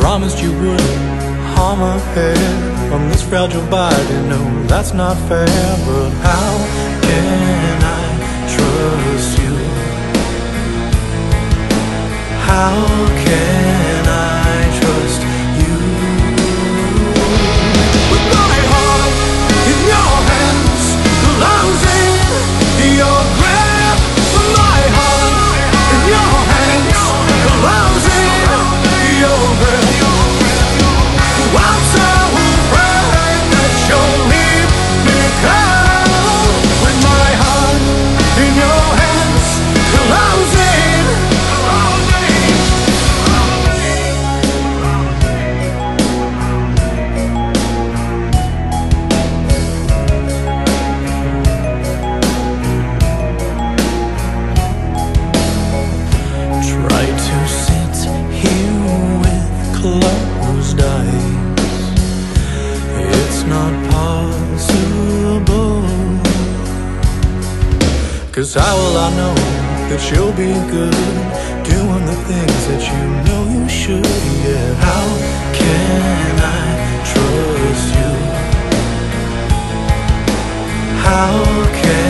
promised you wouldn't harm a hair on this fragile body. No, that's not fair. But how can I trust you? How can I trust you? With my heart in your hands, losing your grip. With my heart in your hands, losing your grip. I'm so afraid that you'll leave me cold. With my heart in your hands, losing. Try to sit here with closed eyes. It's not possible. 'Cause how will I know that you'll be good, doing the things that you know you should? Yeah, how can I trust you? How can